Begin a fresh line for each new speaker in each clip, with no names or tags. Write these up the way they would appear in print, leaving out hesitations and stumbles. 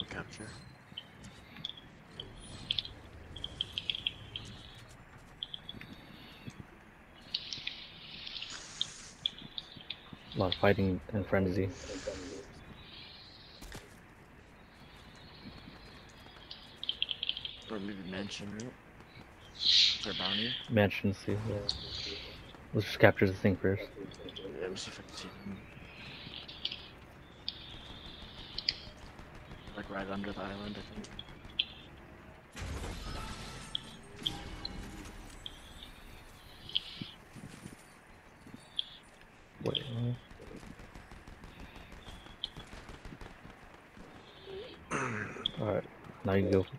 capture.
A lot of fighting and frenzy.
Or maybe mansion, right? Or bounty.
Mansion, see. Yeah. Let's just capture the thing first.
Yeah, let me see if I can see them. Like right under the island, I think.
Wait. Alright. Now you can go.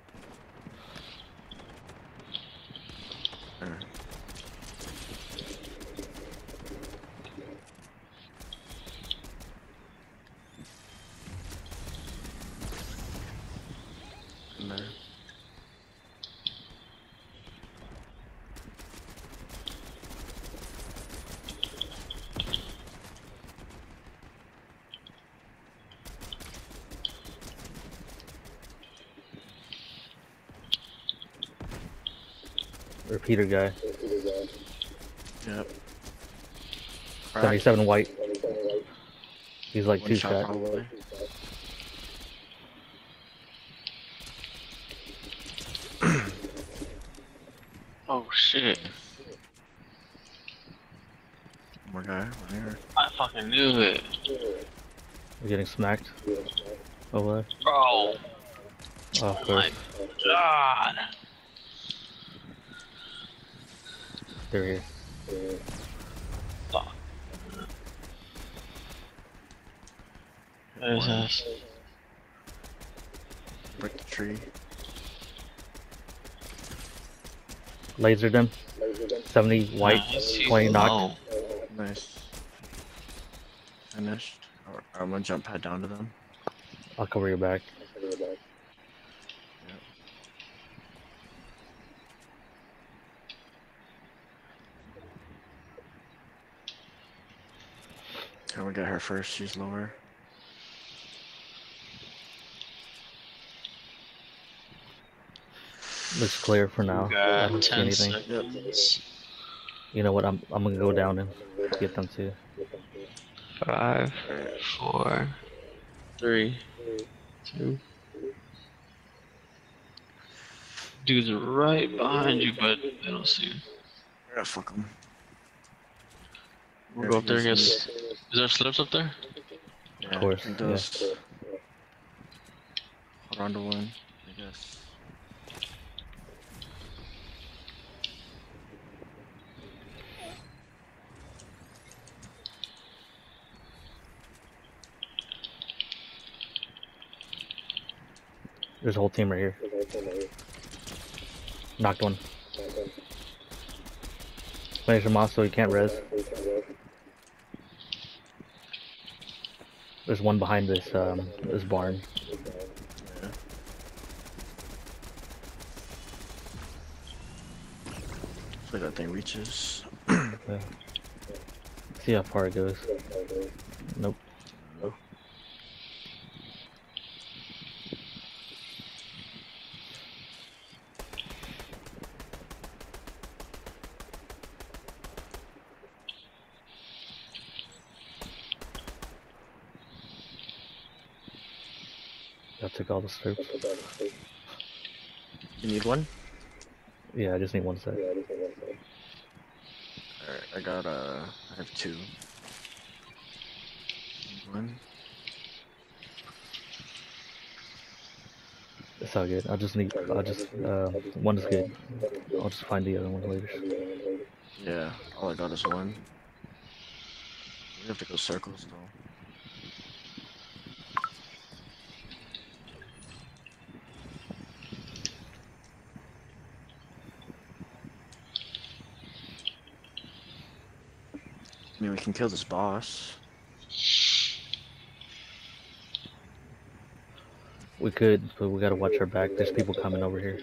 Alright. In there.
Repeater guy.
Yep.
77 white. He's like
One
two
shot
shot.
probably.
Oh shit.
One more guy, one here.
I fucking knew it.
We're getting smacked. Over
Bro.
Oh, of
Oh
course.
my god.
They're here.
Fuck. There's us.
Break the tree.
Lasered him. 70 white.
Nice.
20 knocked.
Nice. Finished. I'm gonna jump head down to them.
I'll cover your back.
Yep. Can we get her first? She's lower.
Looks clear for now.
We
I
got
don't see
10
anything.
seconds.
You know what? I'm gonna go down and get them too.
5, 4, 3, 2. Dude's right behind you, but they don't see you.
Yeah, fuck them.
We'll go up there and get. Is there slips up there?
Yeah,
Of course,
he does. Hold on to one, I guess.
There's a whole team right here. Knocked one. Finish him off so he can't res. There's one behind this this barn.
Yeah. Hopefully that thing reaches.
Yeah. See how far it goes. Nope. I took all the strips.
You need one?
Yeah, I just need one set.
Alright, I got I have 2. One.
It's all good. I'll just one is good. I'll just find the other one later.
Yeah, all I got is 1. We have to go circles though. I mean, we can kill this boss.
We could, but we gotta watch our back. There's people coming over here.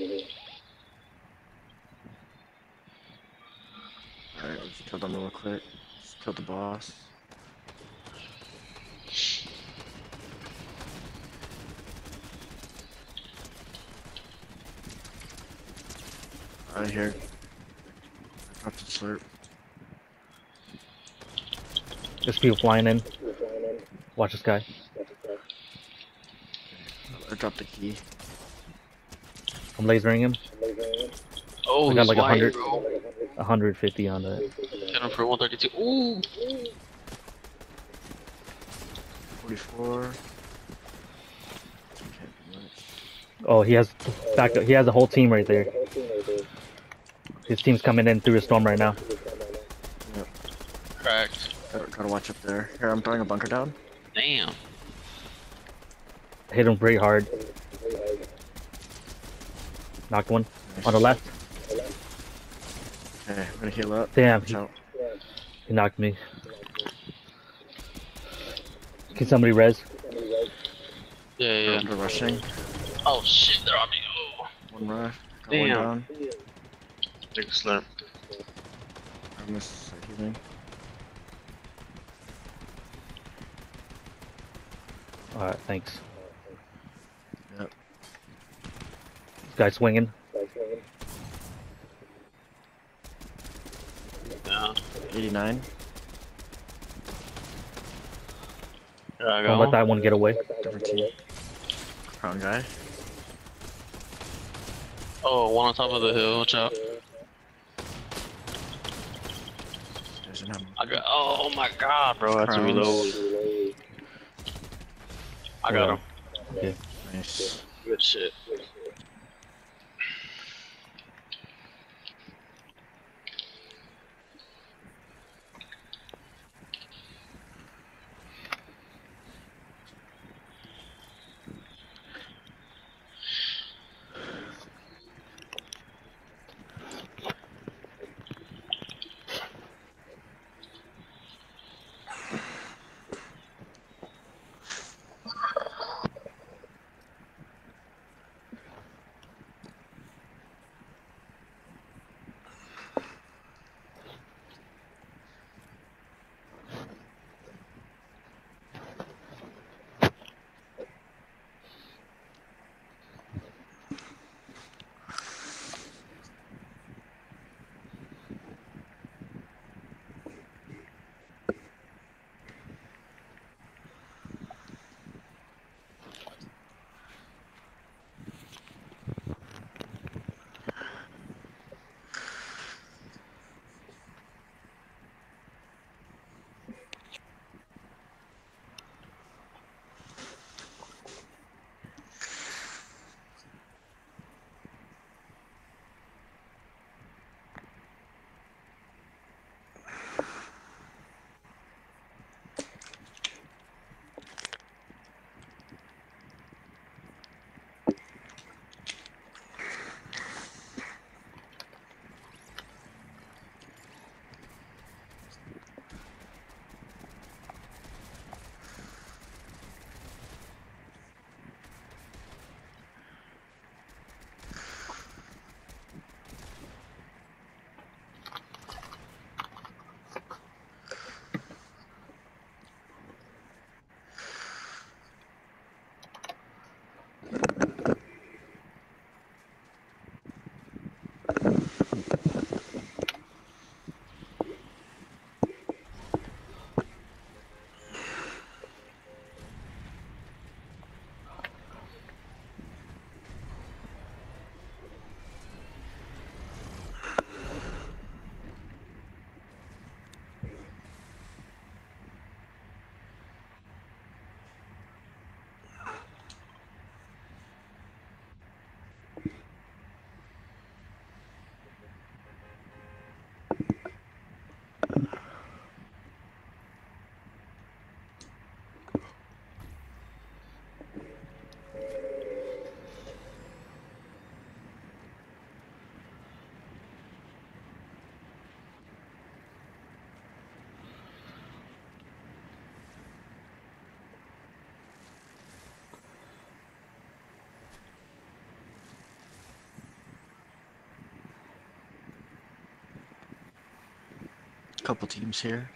Alright, let's kill them real quick. Let's kill the boss. Out here. Drop the slurp.
There's people flying in. Watch this guy.
I dropped the key.
I'm lasering him.
Oh,
I got
he's
like
white,
100,
bro.
150 on that.
Hit him for 132. Ooh!
44. Can't do much.
Oh, he has back. He has a whole team right there. His team's coming in through a storm right now.
Yep.
Cracked.
Gotta watch up there. Here, I'm throwing a bunker down.
Damn.
Hit him pretty hard. Knocked one
Nice.
on the left.
Okay, I'm gonna heal up.
Damn,
Watch out.
he knocked me. Can somebody res?
Yeah.
They're rushing.
Oh shit, they're on me. Oh.
One rush. Got
Damn.
one down.
Take a slurp.
I missed healing.
Alright, thanks.
Yep.
This guy swinging.
Yeah.
89.
Here I
Don't let
go.
that one get away.
Different team. Crown guy.
Oh, one on top of the hill. Watch out.
There's an ammo.
I got. Oh my god, bro. I have to
Crowns.
reload. I got him.
Okay.
Nice.
Good shit.
Couple teams here.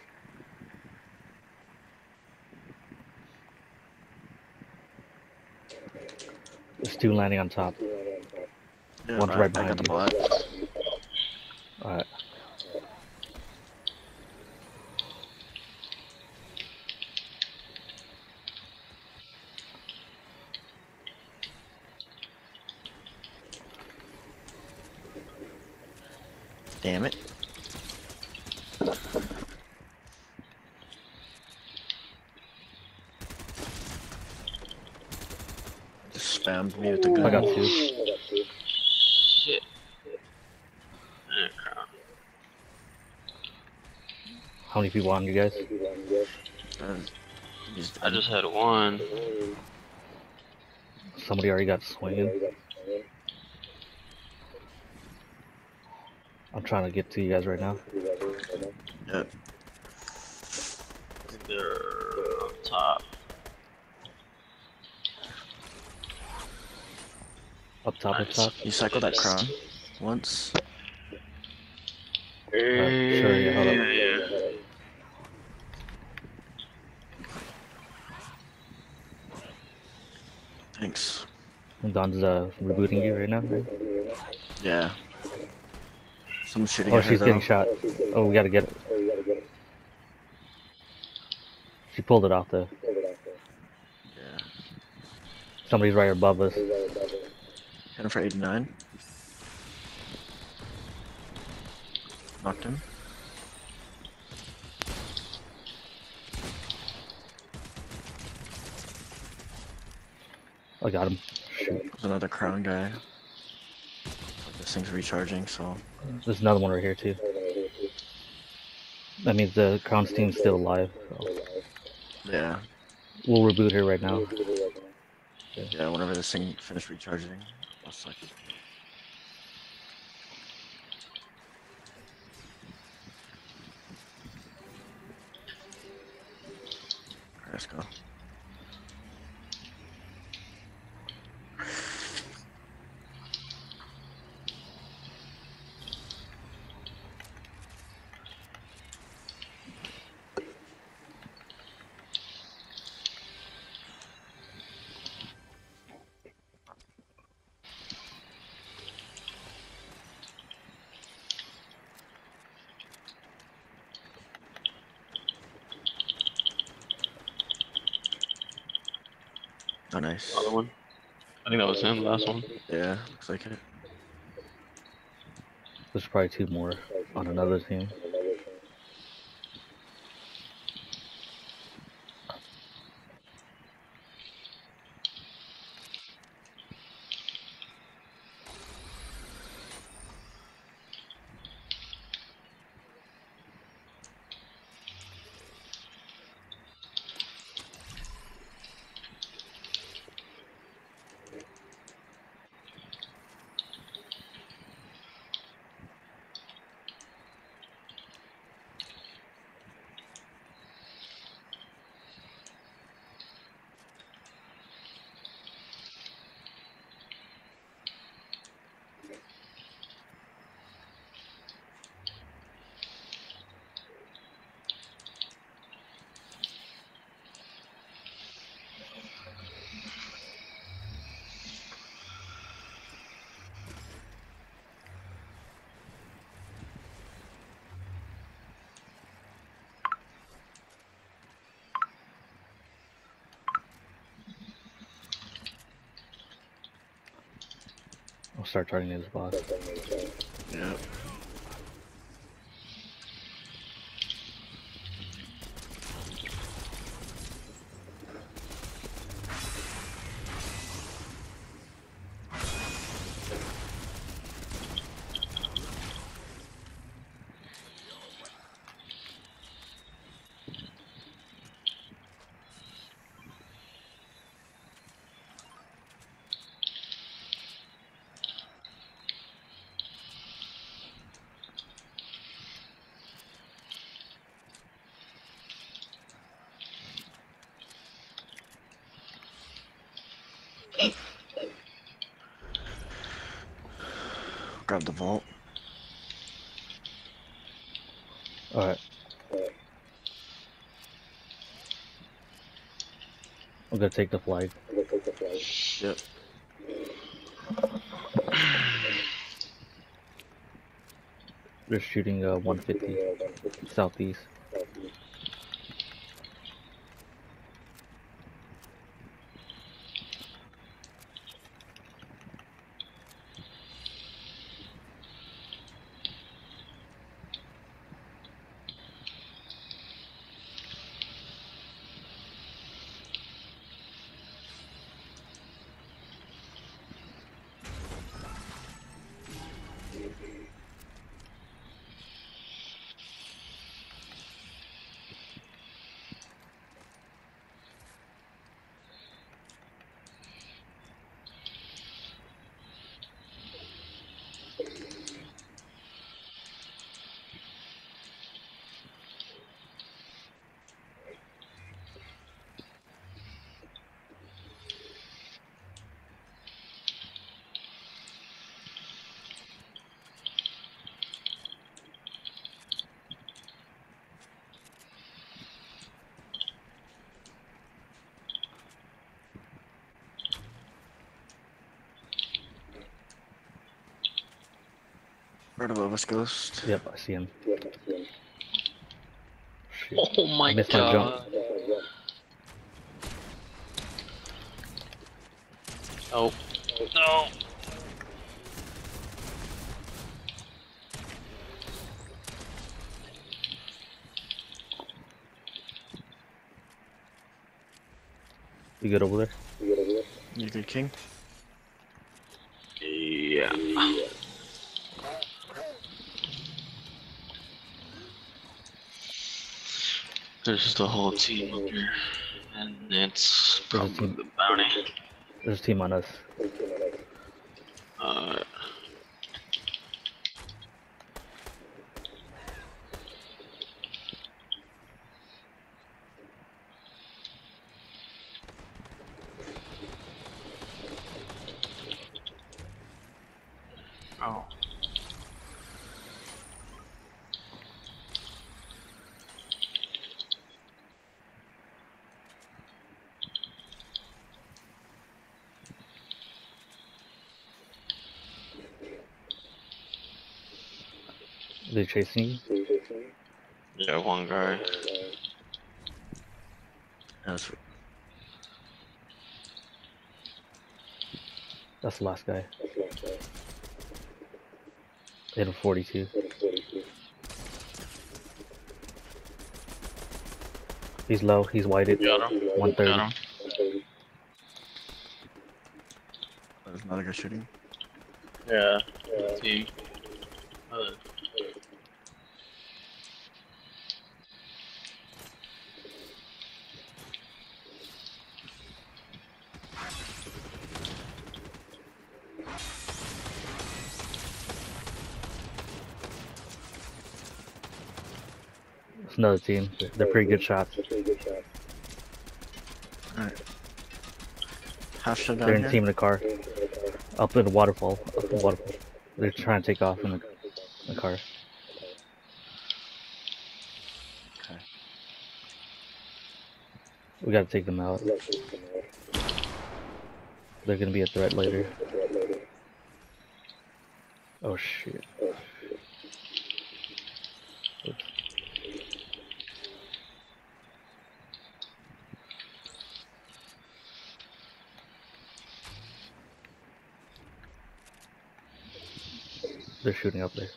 There's two landing on top.
Yeah,
One's right
I got
behind
the
you.
bot. Damn it. Just spammed me with the gun.
I got two.
Shit. Crown.
How many people on you guys?
He's
I just had one.
Somebody already got swinging. I'm trying to get to you guys right now.
Yep.
They're up top.
Up top, up
Nice.
top.
You cycled that crown once.
Sure, yeah, hold up.
Yeah.
Thanks.
Don's rebooting you right now. Right?
Yeah. Someone's shooting
Oh,
at her
she's
though.
getting shot. Oh, we gotta get it. She pulled it off though.
Yeah.
Somebody's right above us.
Hit him for 89. Knocked him.
I got him. Shoot.
There's another crown guy. This thing's recharging, so.
There's another one right here too. That means the Crown's team's still alive. So.
Yeah.
We'll reboot her right now.
Yeah, whenever this thing finished recharging, I'll suck it. Alright, let's go. Oh, nice.
Other one. I think that was him, last one.
Yeah, looks like it.
There's probably two more on another team. I'll start targeting his boss.
Yep. Grab the vault.
Alright. I'm gonna take the flag.
Yep.
They're shooting 150 southeast.
Right above us, Ghost.
Yep, I see him. Shit.
Oh my
I missed my jump.
god. Oh. No.
You good over there?
You good, King?
Yeah. There's just a whole team up here. And it's
There's a
probably
team.
the bounty.
There's a team on us.
Uh, oh.
They're chasing you.
Yeah, one guy.
That's
That's the last guy. Hit a 42. He's low. He's whited.
Got him.
130.
Got him.
there's another guy shooting.
Yeah. Team.
It's another team. They're pretty good shots.
Alright. Half shut down
They're in
here.
a team in a car. Up in the waterfall. Up in the waterfall. They're trying to take off in the car.
Okay.
We gotta take them out. They're gonna be a threat later. Oh shit. Oops. They're shooting up there.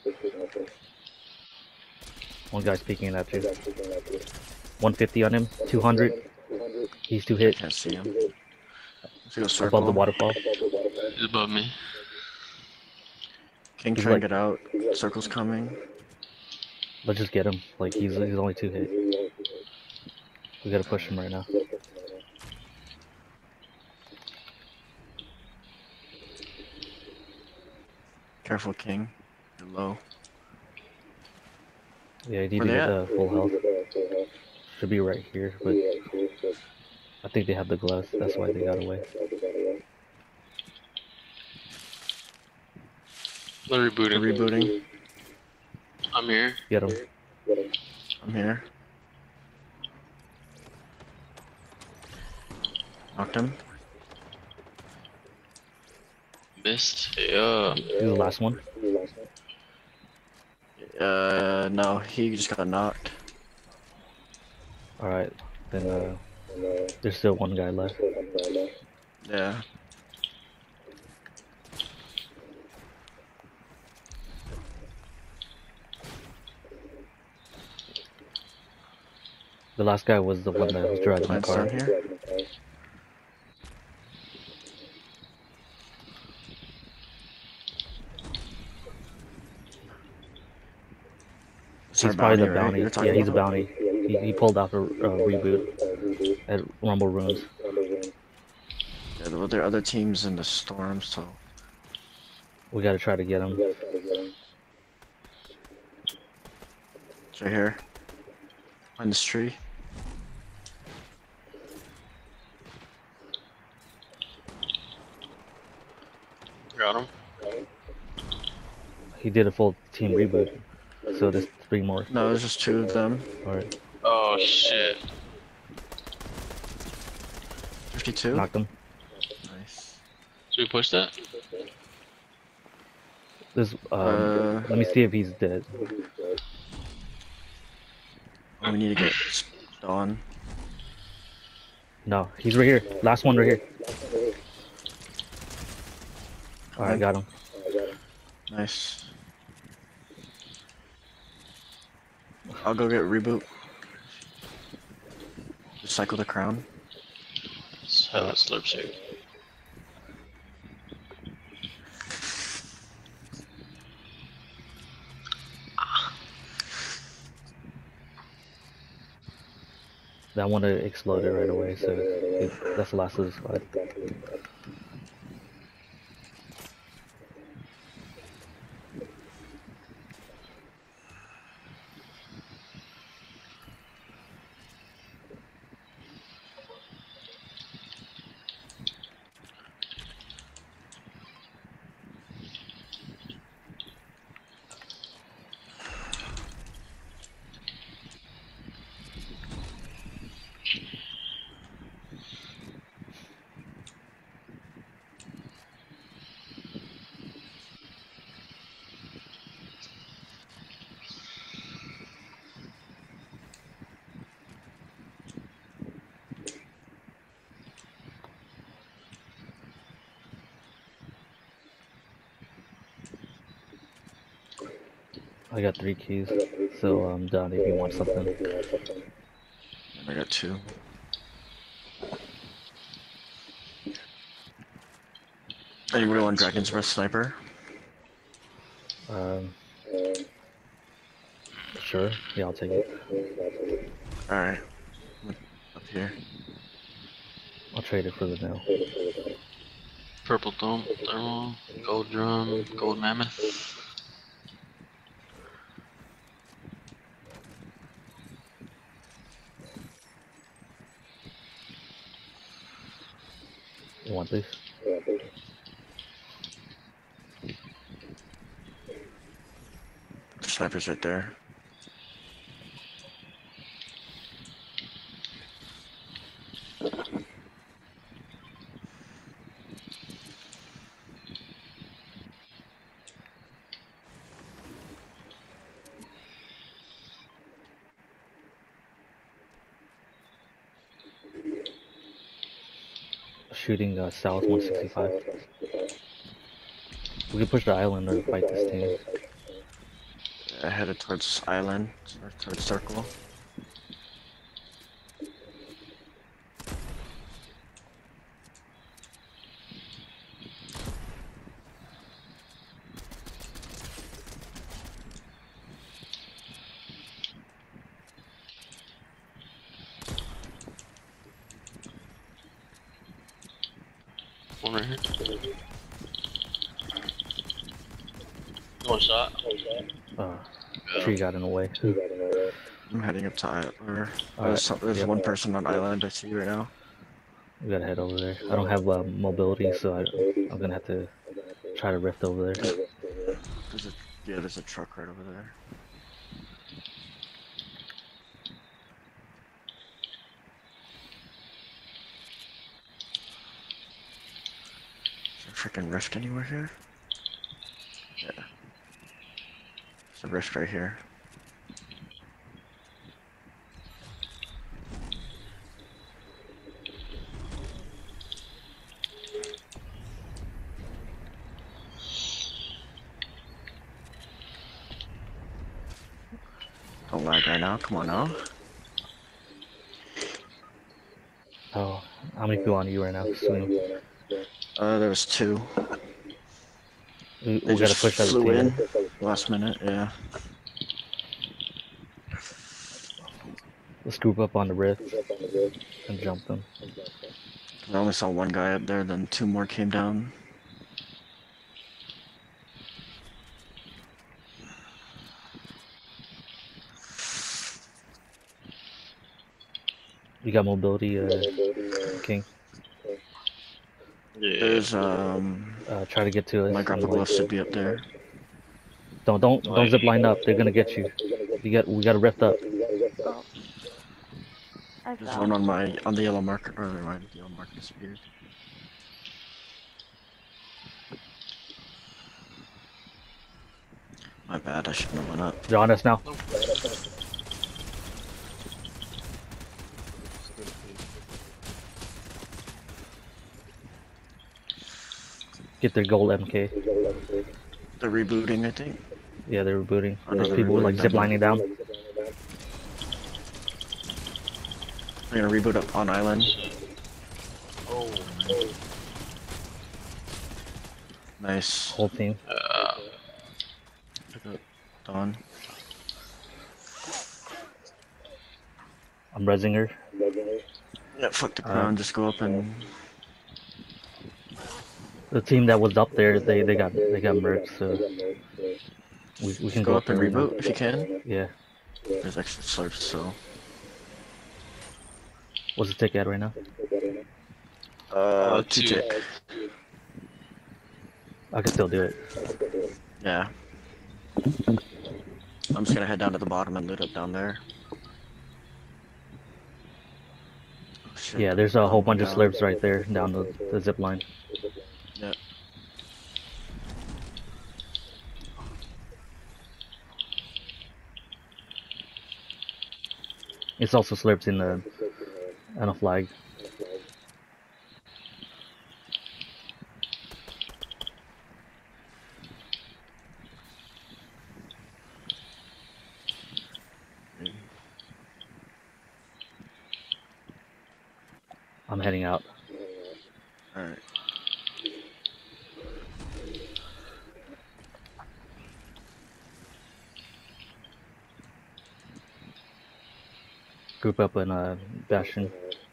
One guy's peeking at you. 150 on him. 200. He's 2 hit.
Can't see him. Let's go circle.
Above the waterfall.
He's above me.
King
He's
trying to
like-
get out. Circle's coming.
Let's just get him. Like he's only 2 hit. We gotta push him right now.
Careful, King. You're low.
Yeah, you need
Where
to
they
get
at?
full health. Should be right here, but I think they have the gloves. That's why they got away.
They're
They're
rebooting.
rebooting.
I'm here.
Get him.
I'm here. Knocked him.
Missed. Yeah.
He's the last one.
No, he just got knocked.
Alright, then there's still one guy left.
Yeah.
The last guy was the one that was driving the
Plants
car.
down here.
He's probably the bounty. Yeah, he's a bounty. He pulled off a reboot at Rumble Ruins.
Yeah, well, there are other teams in the storm, so
We gotta try to get him.
it's right here. Behind this tree.
Got him.
He did a full team reboot, so there's 3 more.
No, there's just 2 of them.
Alright,
Oh shit.
52.
knocked him.
Nice.
Should we push that?
This let me see if he's dead.
We need to get Dawn.
No, he's right here. Last one right here. Alright, got him.
Nice. I'll go get reboot. Just cycle the crown.
Let's have a slurp here.
That one exploded right away, so that's the last of the squad. I got 3 keys, so I'm done if you want something.
I got 2. Anybody want Dragon's Breath Sniper?
Sure. Yeah, I'll take it.
Alright. Up here.
I'll trade it for the nail.
Purple dome, thermal, gold drum, gold mammoth.
You want this?
Sniper's right there.
Shooting south 165. We can push the island or fight this team.
I headed towards island, or towards circle.
One right here. One shot.
Tree got in the way.
I'm heading up to island. There's
yep.
one person on island I see right now.
We gotta head over there. I don't have mobility, so I'm gonna have to try to rift over there.
There's a truck right over there. Is there a freaking rift anywhere here? Yeah. There's a rift right here. Don't lag right now, come on now.
Oh, how many people on you right now? Swing.
There was 2.
We gotta push that
flew in
team.
last minute, yeah.
Let's group up on the rift and jump them.
I only saw one guy up there, then 2 more came down.
You got mobility, King?
Yeah.
There's
Try to get to us.
my grapple glove should be up there.
Don't zip line up. They're gonna get you. We gotta rift up.
Oh. I
There's
fell.
one on the yellow marker. Oh, never mind. The yellow marker disappeared. My bad, I shouldn't have went up.
They're on us now. Get their gold MK.
They're rebooting, I think.
Yeah, they're rebooting.
Oh, no,
There's
they're
people like
rebooting
ziplining down.
We're gonna reboot up on island.
Oh.
Nice.
Whole team.
Pick up Dawn.
I'm rezzing her.
Yeah, fuck the crown, just go up and...
The team that was up there, they got murked, so we can
Just
go
go up and
there right now.
reboot if you can.
Yeah.
There's extra slurps, so...
What's the tick at right now?
2 tick.
I can still do it.
Yeah. I'm just gonna head down to the bottom and loot up down there. Oh, shit.
Yeah, there's a whole bunch of
Down.
slurps right there down the zip line.
Yeah.
It's also slurps in the on a flag. I'm heading out.
Alright.
Group up in Bastion.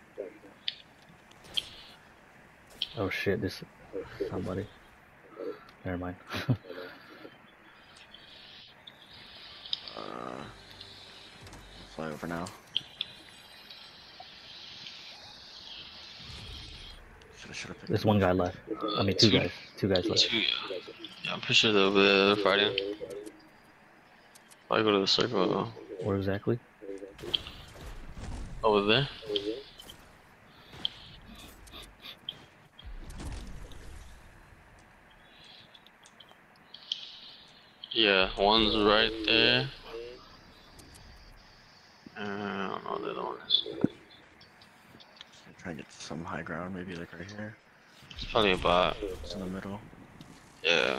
Oh shit, this somebody. Never mind.
Fly over now. Should've picked
There's
him
one
up.
guy left. I mean, two guys. Two guys left.
Two, yeah, I'm pretty sure they're fighting. Probably go to the circle though.
Where exactly?
Over there. Yeah, one's right there. I don't know the other one is.
Try and get to some high ground, maybe like right here.
It's probably a bot.
It's in the middle.
Yeah.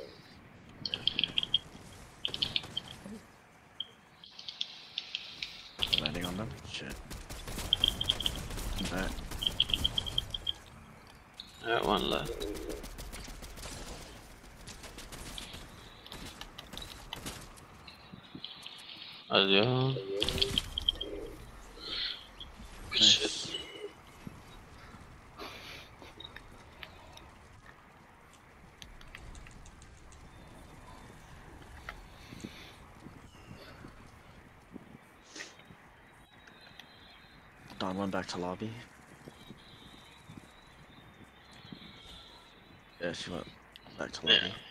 Landing on them. Shit. Back.
Alright, one left. Adios. Good shit.
Dawn went back to lobby. Yeah, she went back to lobby.